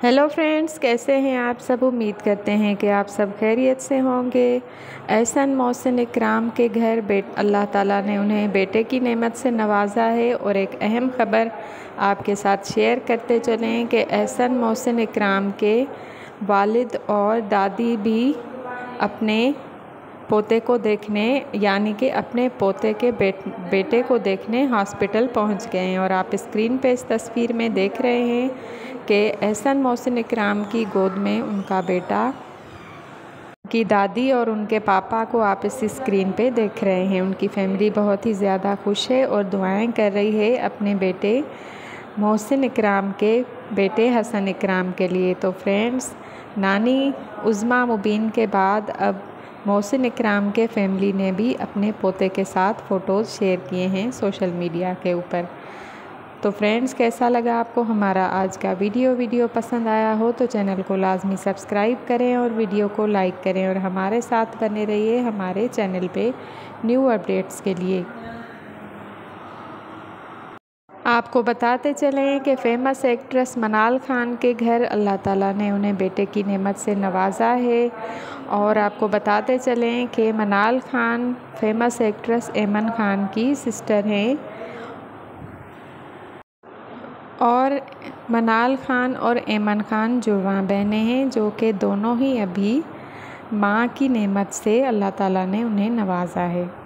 Hello friends, कैसे हैं आप सब। उम्मीद करते हैं कि आप सब खैरियत से होंगे। एहसन मोहसिन इकराम के घर अल्लाह ताला ने उन्हें बेटे की नेमत से नवाजा है। और एक अहम ख़बर आपके साथ शेयर करते चलें कि एहसन मोहसिन इकराम के वालिद और दादी भी अपने पोते को देखने यानी कि अपने पोते के बेटे को देखने हॉस्पिटल पहुंच गए हैं। और आप स्क्रीन पे इस तस्वीर में देख रहे हैं कि एहसन मोहसिन इकराम की गोद में उनका बेटा की दादी और उनके पापा को आप इस स्क्रीन पे देख रहे हैं। उनकी फैमिली बहुत ही ज़्यादा खुश है और दुआएं कर रही है अपने बेटे मोहसिन इकराम के बेटे हसन इकराम के लिए। तो फ्रेंड्स, नानी उज़्मा मुबीन के बाद अब मोहसिन इकराम के फैमिली ने भी अपने पोते के साथ फ़ोटोज़ शेयर किए हैं सोशल मीडिया के ऊपर। तो फ्रेंड्स, कैसा लगा आपको हमारा आज का वीडियो पसंद आया हो तो चैनल को लाजमी सब्सक्राइब करें और वीडियो को लाइक करें और हमारे साथ बने रहिए हमारे चैनल पे न्यू अपडेट्स के लिए। आपको बताते चलें कि फ़ेमस एक्ट्रेस मनाल खान के घर अल्लाह ताला ने उन्हें बेटे की नेमत से नवाजा है। और आपको बताते चलें कि मनाल खान फ़ेमस एक्ट्रेस ऐमन खान की सिस्टर हैं और मनाल खान और ऐमन खान जुड़वा बहनें हैं, जो कि दोनों ही अभी माँ की नेमत से अल्लाह ताला ने उन्हें नवाजा है।